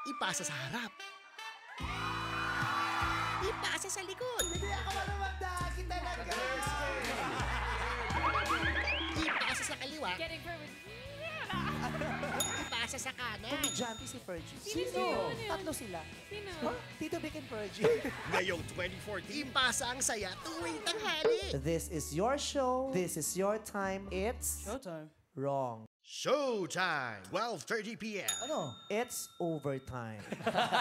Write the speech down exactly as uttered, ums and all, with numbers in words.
ipasa sa harap. Ipasa sa likod. Hindi ako manumanda. Kita na, guys. Ipasa sa kaliwa. Getting her with... Ipasa sa kanan. Komedyante si Fergie. Sino? Sino? Tatlo sila. Sino? Huh? Tito Vic and Fergie. Ngayong twenty fourteen, ipasa ang saya tuwing tanghali. This is your show. This is your time. It's... Showtime. Wrong. Showtime, twelve thirty p m Ano? It's overtime.